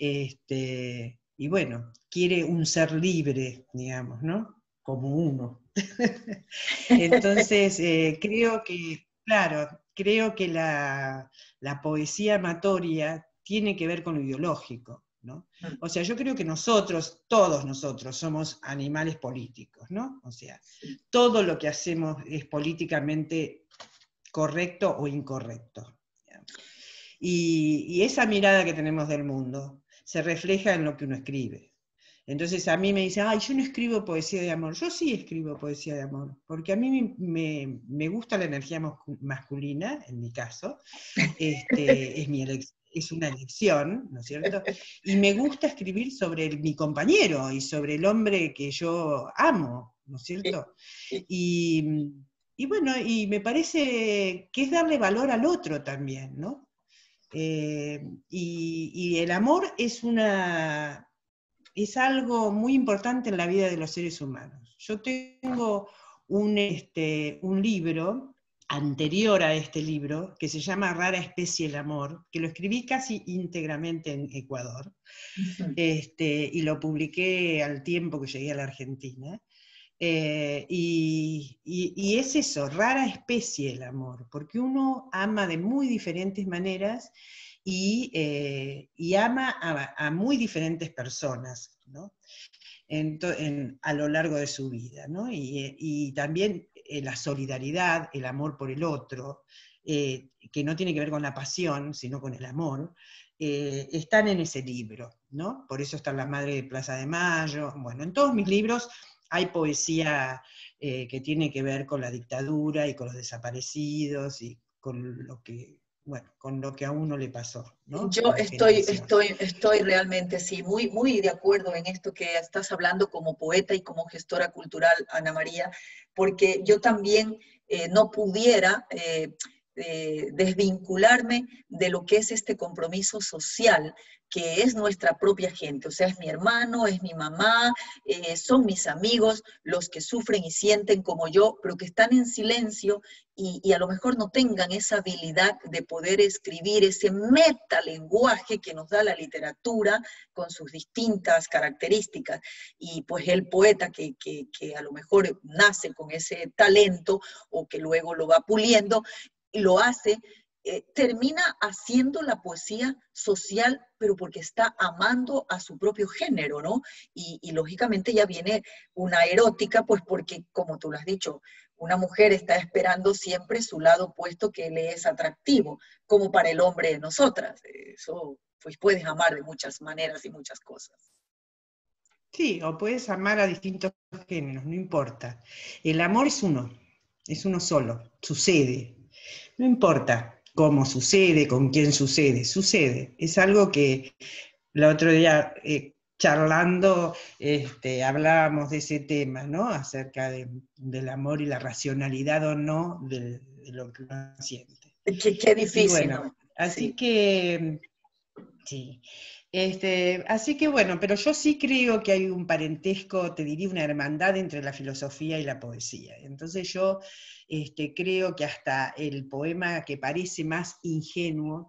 Speaker 2: Y bueno, quiere un ser libre, digamos, ¿no? Como uno. Entonces, creo que, claro, creo que la poesía amatoria tiene que ver con lo ideológico, ¿no? O sea, yo creo que nosotros, todos nosotros, somos animales políticos, ¿no? O sea, todo lo que hacemos es políticamente correcto o incorrecto. Y esa mirada que tenemos del mundo se refleja en lo que uno escribe. Entonces a mí me dicen, ay, yo no escribo poesía de amor. Yo sí escribo poesía de amor, porque a mí me gusta la energía masculina, en mi caso, es una elección, ¿no es cierto? Y me gusta escribir sobre mi compañero y sobre el hombre que yo amo, ¿no es cierto? Y bueno, y me parece que es darle valor al otro también, ¿no? Y el amor es algo muy importante en la vida de los seres humanos. Yo tengo un libro anterior a este libro, que se llama Rara Especie el Amor, que lo escribí casi íntegramente en Ecuador, y lo publiqué al tiempo que llegué a la Argentina. Y es eso, rara especie el amor, porque uno ama de muy diferentes maneras y ama a muy diferentes personas, ¿no? A lo largo de su vida, ¿no? Y también la solidaridad, el amor por el otro, que no tiene que ver con la pasión, sino con el amor, están en ese libro, ¿no? Por eso está La Madre de Plaza de Mayo. Bueno, en todos mis libros hay poesía que tiene que ver con la dictadura y con los desaparecidos y con lo que, bueno, con lo que a uno le pasó, ¿no?
Speaker 1: Yo
Speaker 2: Como generación.
Speaker 1: estoy realmente, sí, muy de acuerdo en esto que estás hablando como poeta y como gestora cultural, Ana María, porque yo también no pudiera desvincularme de lo que es este compromiso social que es nuestra propia gente, o sea, es mi hermano, es mi mamá, son mis amigos, los que sufren y sienten como yo, pero que están en silencio y a lo mejor no tengan esa habilidad de poder escribir ese metalenguaje que nos da la literatura con sus distintas características. Y pues el poeta que a lo mejor nace con ese talento o que luego lo va puliendo, lo hace, termina haciendo la poesía social, pero porque está amando a su propio género, ¿no? Y lógicamente ya viene una erótica, pues porque, como tú lo has dicho, una mujer está esperando siempre su lado opuesto que le es atractivo, como para el hombre de nosotras. Eso, pues puedes amar de muchas maneras y muchas cosas.
Speaker 2: Sí, o puedes amar a distintos géneros, no importa. El amor es uno solo, sucede. No importa cómo sucede, con quién sucede. Es algo que el otro día charlando hablábamos de ese tema, ¿no? Acerca del amor y la racionalidad o no de lo que uno siente.
Speaker 1: Qué
Speaker 2: Y
Speaker 1: difícil,
Speaker 2: bueno,
Speaker 1: ¿no?
Speaker 2: así
Speaker 1: Sí.
Speaker 2: que, sí. Así que bueno, pero yo sí creo que hay un parentesco, te diría una hermandad entre la filosofía y la poesía. Entonces yo creo que hasta el poema que parece más ingenuo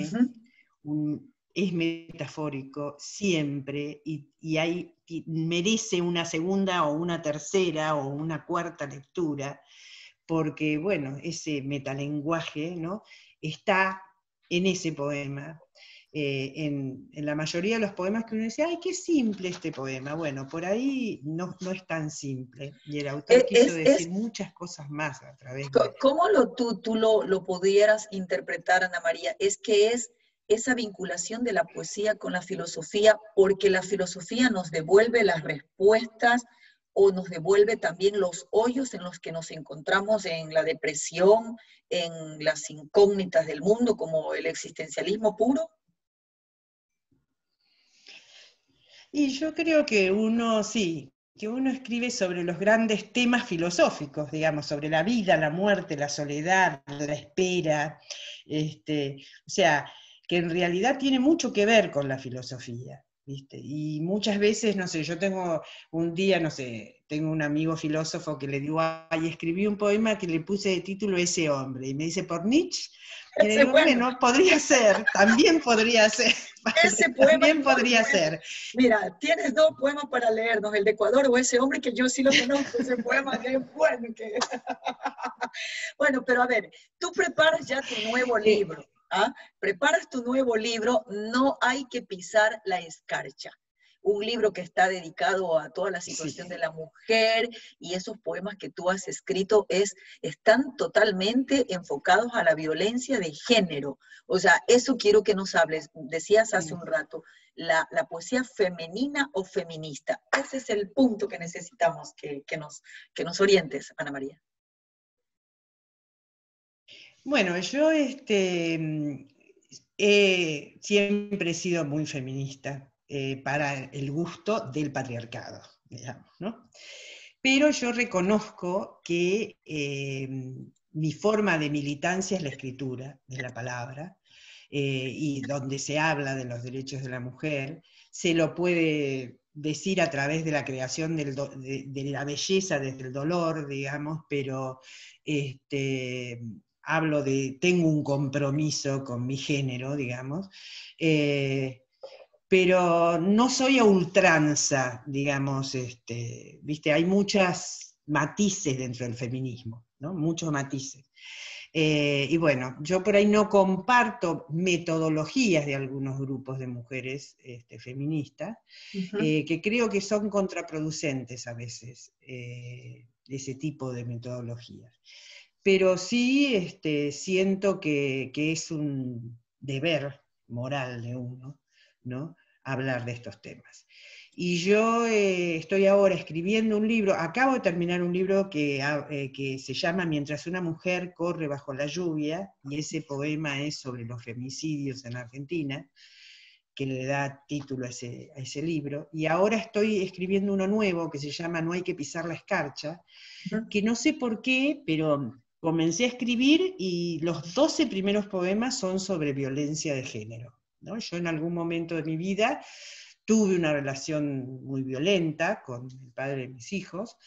Speaker 2: es metafórico siempre y merece una segunda o una tercera o una cuarta lectura, porque bueno, ese metalenguaje, ¿no?, está en ese poema. En la mayoría de los poemas que uno dice, ¡ay, qué simple este poema! Bueno, por ahí no es tan simple, y el autor quiso decir muchas cosas más a través de...
Speaker 1: ¿Cómo tú lo pudieras interpretar, Ana María? Es que es esa vinculación de la poesía con la filosofía, porque la filosofía nos devuelve las respuestas o nos devuelve también los hoyos en los que nos encontramos en la depresión, en las incógnitas del mundo, como el existencialismo puro.
Speaker 2: Y yo creo que uno escribe sobre los grandes temas filosóficos, digamos, sobre la vida, la muerte, la soledad, la espera, o sea, que en realidad tiene mucho que ver con la filosofía, ¿viste? Y muchas veces, no sé, yo tengo un día, no sé, tengo un amigo filósofo que le digo, ay, escribí un poema que le puse de título Ese hombre, y me dice, ¿por Nietzsche? Y le
Speaker 1: Ese
Speaker 2: digo,
Speaker 1: bueno,
Speaker 2: bueno, podría ser, también podría ser,
Speaker 1: ese poema es
Speaker 2: también
Speaker 1: muy
Speaker 2: podría
Speaker 1: bueno.
Speaker 2: ser.
Speaker 1: Mira, tienes dos poemas para leernos, el de Ecuador o Ese hombre, que yo sí lo conozco, ese poema que es bueno. Bueno, pero a ver, tú preparas ya tu nuevo libro, ¿ah? Preparas tu nuevo libro, no hay que pisar la escarcha. Un libro que está dedicado a toda la situación
Speaker 2: Sí.
Speaker 1: de la mujer, y esos poemas que tú has escrito están totalmente enfocados a la violencia de género. O sea, eso quiero que nos hables. Decías hace un rato, la poesía femenina o feminista. Ese es el punto que necesitamos que nos orientes, Ana María.
Speaker 2: Bueno, yo siempre he sido muy feminista para el gusto del patriarcado, digamos, ¿no? Pero yo reconozco que mi forma de militancia es la escritura, de la palabra, y donde se habla de los derechos de la mujer, se lo puede decir a través de la creación de la belleza desde el dolor, digamos, pero tengo un compromiso con mi género, digamos, pero no soy a ultranza, digamos, ¿viste? Hay muchos matices dentro del feminismo, ¿no? Muchos matices. Y bueno, yo por ahí no comparto metodologías de algunos grupos de mujeres feministas, que creo que son contraproducentes a veces, ese tipo de metodologías. Pero sí siento que es un deber moral de uno, ¿no?, hablar de estos temas. Y yo estoy ahora escribiendo un libro, acabo de terminar un libro que se llama Mientras una mujer corre bajo la lluvia, y ese poema es sobre los femicidios en Argentina, que le da título a ese libro, y ahora estoy escribiendo uno nuevo que se llama No hay que pisar la escarcha, que no sé por qué, pero comencé a escribir y los 12 primeros poemas son sobre violencia de género. ¿no? Yo en algún momento de mi vida tuve una relación muy violenta con el padre de mis hijos,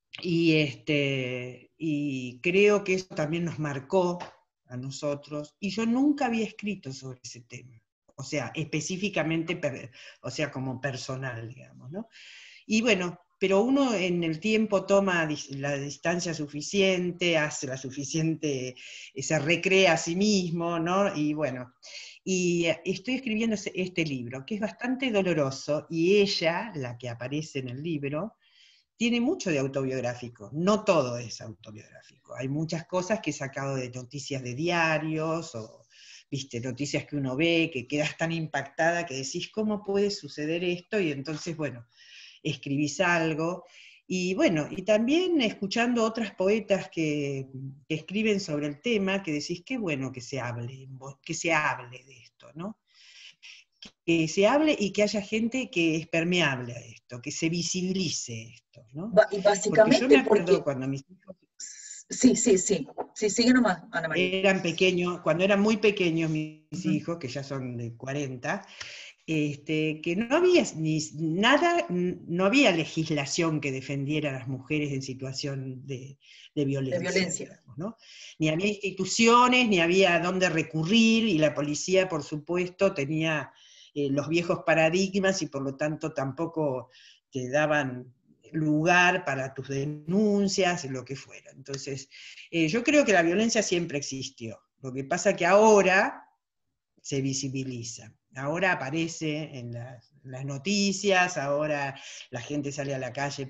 Speaker 2: y creo que eso también nos marcó a nosotros, y yo nunca había escrito sobre ese tema, o sea, específicamente, o sea, como personal, digamos, ¿no? Y bueno, pero uno en el tiempo toma la distancia suficiente, hace la suficiente, se recrea a sí mismo, ¿no? Y bueno, y estoy escribiendo este libro, que es bastante doloroso, y ella, la que aparece en el libro, tiene mucho de autobiográfico, no todo es autobiográfico, hay muchas cosas que he sacado de noticias de diarios, o viste, noticias que uno ve, que quedas tan impactada que decís, ¿cómo puede suceder esto? Y entonces, bueno, escribís algo, y bueno, y también escuchando otras poetas que escriben sobre el tema, que decís, qué bueno que se hable de esto, ¿no? Que se hable y que haya gente que es permeable a esto, que se visibilice esto, ¿no?
Speaker 1: Y
Speaker 2: Porque yo me
Speaker 1: básicamente
Speaker 2: acuerdo
Speaker 1: porque,
Speaker 2: cuando mis hijos
Speaker 1: sí, sí, sí, sí, sigue nomás, Ana María.
Speaker 2: eran pequeños, cuando eran muy pequeños mis
Speaker 1: Ujú.
Speaker 2: hijos, que ya son de 40, que no había ni nada, no había legislación que defendiera a las mujeres en situación de
Speaker 1: De
Speaker 2: violencia,
Speaker 1: violencia.
Speaker 2: digamos, ¿no? Ni había instituciones, ni había a dónde recurrir, y la policía, por supuesto, tenía los viejos paradigmas, y por lo tanto tampoco te daban lugar para tus denuncias, lo que fuera. Entonces, yo creo que la violencia siempre existió. Lo que pasa que ahora se visibiliza. Ahora aparece en las noticias, ahora la gente sale a la calle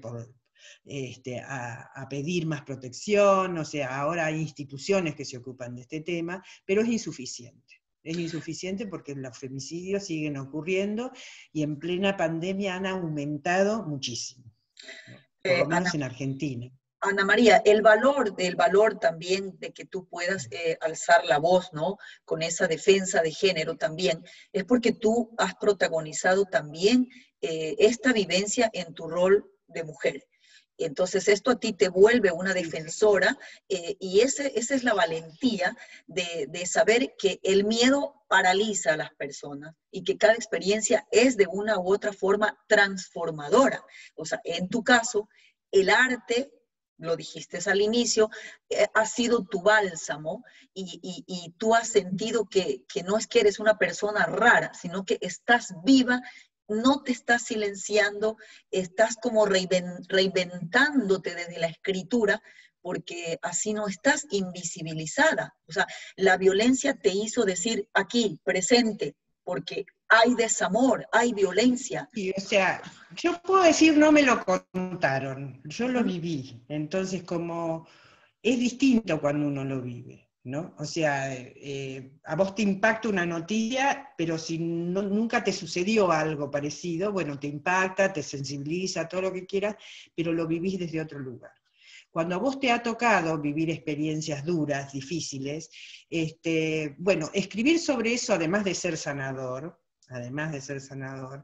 Speaker 2: a pedir más protección, o sea, ahora hay instituciones que se ocupan de este tema, pero es insuficiente. Es insuficiente porque los femicidios siguen ocurriendo, y en plena pandemia han aumentado muchísimo, ¿no? Por lo menos
Speaker 1: Ana,
Speaker 2: en Argentina.
Speaker 1: Ana María, el valor también de que tú puedas alzar la voz, ¿no? Con esa defensa de género también, es porque tú has protagonizado también esta vivencia en tu rol de mujer. Entonces, esto a ti te vuelve una defensora y esa es la valentía de saber que el miedo paraliza a las personas y que cada experiencia es de una u otra forma transformadora. O sea, en tu caso, el arte, lo dijiste al inicio, ha sido tu bálsamo y tú has sentido que no es que eres una persona rara, sino que estás viva, no te estás silenciando, estás como reinventándote desde la escritura, porque así no estás invisibilizada. O sea, la violencia te hizo decir aquí, presente, porque hay desamor, hay violencia.
Speaker 2: Y, o sea, yo puedo decir no me lo contaron, yo lo
Speaker 1: Uh-huh.
Speaker 2: viví. Entonces, como es distinto cuando uno lo vive, ¿no? O sea, a vos te impacta una noticia, pero si nunca te sucedió algo parecido, bueno, te impacta, te sensibiliza, todo lo que quieras, pero lo vivís desde otro lugar. Cuando a vos te ha tocado vivir experiencias duras, difíciles, bueno, escribir sobre eso, además de ser sanador,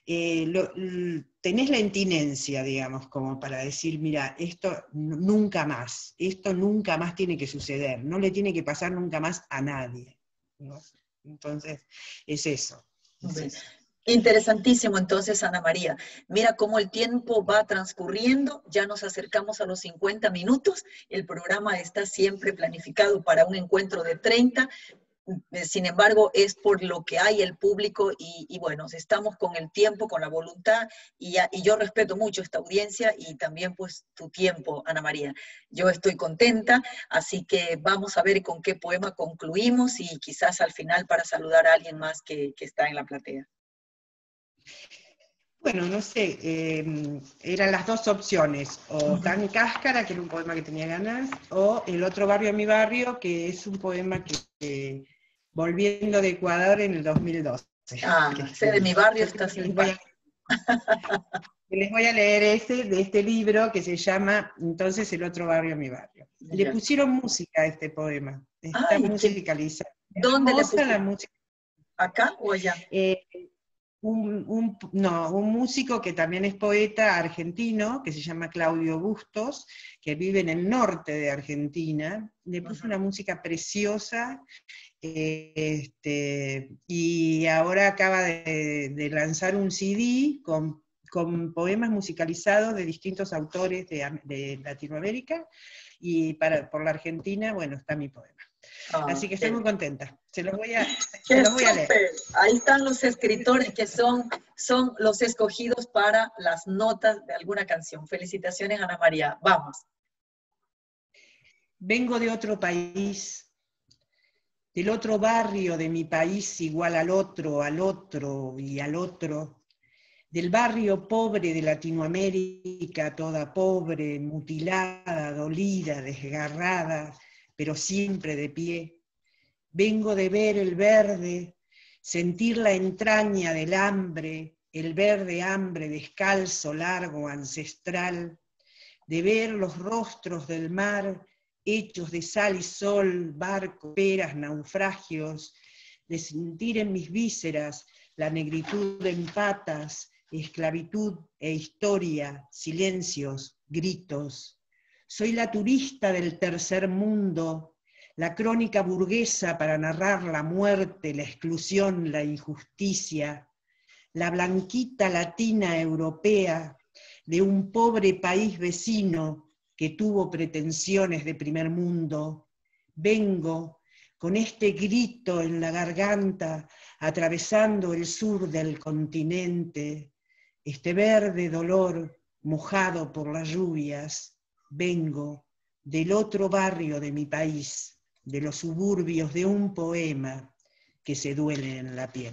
Speaker 2: tenés la entinencia, digamos, como para decir, mira, esto nunca más tiene que suceder, no le tiene que pasar nunca más a nadie, ¿no? Entonces, es eso, es eso.
Speaker 1: Interesantísimo entonces, Ana María. Mira cómo el tiempo va transcurriendo, ya nos acercamos a los 50 minutos, el programa está siempre planificado para un encuentro de 30, sin embargo, es por lo que hay el público y bueno, estamos con el tiempo, con la voluntad y yo respeto mucho esta audiencia y también pues tu tiempo, Ana María. Yo estoy contenta, así que vamos a ver con qué poema concluimos y quizás al final para saludar a alguien más que está en la platea.
Speaker 2: Bueno, no sé, eran las dos opciones, o
Speaker 1: Uh-huh.
Speaker 2: Tan Cáscara, que era un poema que tenía ganas, o El otro barrio a mi barrio, que es un poema que volviendo de Ecuador en el 2012, que
Speaker 1: Sé de
Speaker 2: escribí.
Speaker 1: mi barrio,
Speaker 2: Yo creo
Speaker 1: está
Speaker 2: que
Speaker 1: sin par.
Speaker 2: les voy a leer de este libro que se llama Entonces el otro barrio a mi barrio. Le
Speaker 1: Ya.
Speaker 2: pusieron música a este poema, está
Speaker 1: Ay,
Speaker 2: musicalizado. Es
Speaker 1: ¿dónde le
Speaker 2: hermosa la
Speaker 1: pusieron?
Speaker 2: música.
Speaker 1: ¿Acá o allá?
Speaker 2: un músico que también es poeta argentino, que se llama Claudio Bustos, que vive en el norte de Argentina. Le puso una música preciosa, y ahora acaba de lanzar un CD con poemas musicalizados de distintos autores de Latinoamérica, y por la Argentina, bueno, está mi poema. Así que estoy muy contenta. Se los voy a leer.
Speaker 1: Ahí están los escritores que son los escogidos para las notas de alguna canción. Felicitaciones, Ana María. Vamos.
Speaker 2: Vengo de otro país, del otro barrio de mi país, igual al otro y al otro, del barrio pobre de Latinoamérica, toda pobre, mutilada, dolida, desgarrada, pero siempre de pie. Vengo de ver el verde, sentir la entraña del hambre, el verde hambre descalzo, largo, ancestral, de ver los rostros del mar hechos de sal y sol, barcos, peras, naufragios, de sentir en mis vísceras la negritud en patas, esclavitud e historia, silencios, gritos. Soy la turista del tercer mundo, la crónica burguesa para narrar la muerte, la exclusión, la injusticia, la blanquita latina europea de un pobre país vecino que tuvo pretensiones de primer mundo. Vengo con este grito en la garganta, atravesando el sur del continente, este verde dolor mojado por las lluvias. Vengo del otro barrio de mi país, de los suburbios de un poema que se duele en la piel.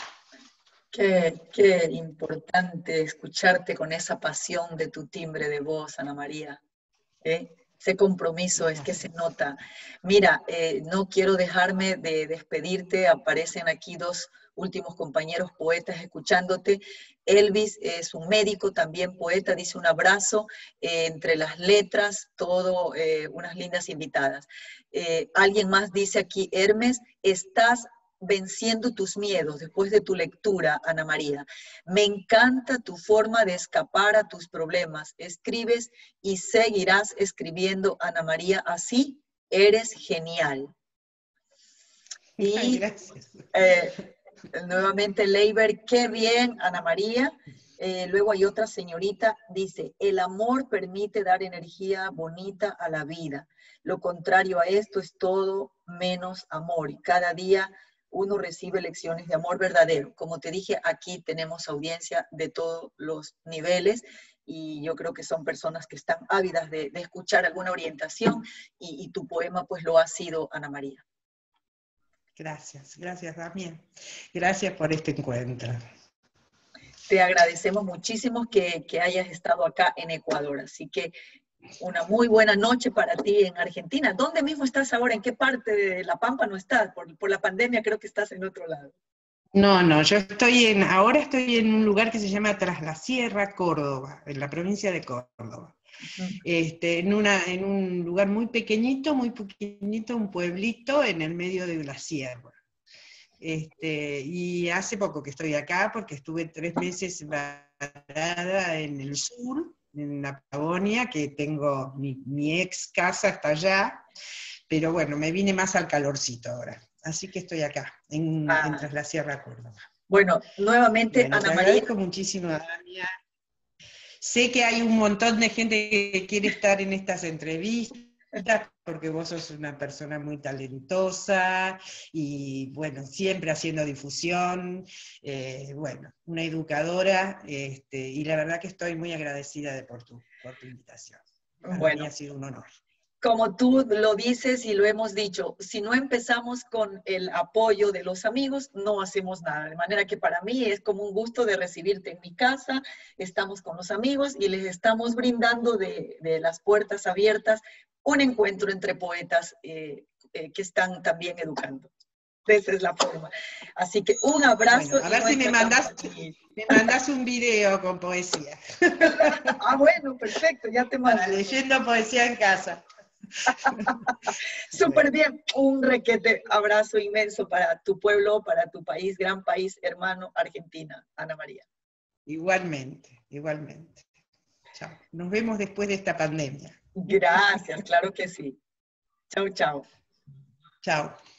Speaker 1: Qué importante escucharte con esa pasión de tu timbre de voz, Ana María. Ese compromiso es que se nota. Mira, no quiero dejarme de despedirte, aparecen aquí dos últimos compañeros poetas escuchándote. Elvis es un médico, también poeta, dice un abrazo, entre las letras, todo, unas lindas invitadas. Alguien más dice aquí, Hermes, estás venciendo tus miedos después de tu lectura, Ana María. Me encanta tu forma de escapar a tus problemas. Escribes y seguirás escribiendo, Ana María, así eres genial. Y
Speaker 2: gracias.
Speaker 1: Nuevamente Leiber, qué bien, Ana María. Luego hay otra señorita, dice, el amor permite dar energía bonita a la vida. Lo contrario a esto es todo menos amor. Y cada día uno recibe lecciones de amor verdadero. Como te dije, aquí tenemos audiencia de todos los niveles y yo creo que son personas que están ávidas de escuchar alguna orientación y tu poema pues lo ha sido, Ana María.
Speaker 2: Gracias, Damián. Gracias por este encuentro.
Speaker 1: Te agradecemos muchísimo que hayas estado acá en Ecuador. Así que una muy buena noche para ti en Argentina. ¿Dónde mismo estás ahora? ¿En qué parte de La Pampa no estás? Por la pandemia creo que estás en otro lado.
Speaker 2: No, yo ahora estoy en un lugar que se llama Tras la Sierra, Córdoba, en la provincia de Córdoba. En un lugar muy pequeñito, un pueblito en el medio de la sierra. Y hace poco que estoy acá porque estuve 3 meses varada en el sur, en la Patagonia, que tengo mi ex casa hasta allá, pero bueno, me vine más al calorcito ahora. Así que estoy acá, en Tras la Sierra, Córdoba.
Speaker 1: Bueno, nuevamente,
Speaker 2: Ana María. Te agradezco muchísimo, Damián. Sé que hay un montón de gente que quiere estar en estas entrevistas, porque vos sos una persona muy talentosa y, bueno, siempre haciendo difusión, una educadora, y la verdad que estoy muy agradecida por tu invitación. Para mí ha sido un honor.
Speaker 1: Como tú lo dices y lo hemos dicho, si no empezamos con el apoyo de los amigos, no hacemos nada. De manera que para mí es como un gusto de recibirte en mi casa, estamos con los amigos y les estamos brindando de las puertas abiertas un encuentro entre poetas que están también educando. Esa es la forma. Así que un abrazo.
Speaker 2: Bueno, a ver si me mandás un video con poesía.
Speaker 1: Bueno, perfecto, ya te mando.
Speaker 2: Leyendo poesía en casa.
Speaker 1: Súper bien. Un requete abrazo inmenso para tu pueblo, para tu país, gran país, hermano, Argentina. Ana María.
Speaker 2: Igualmente, igualmente. Chao. Nos vemos después de esta pandemia.
Speaker 1: Gracias, claro que sí. Chau, chau.
Speaker 2: Chao.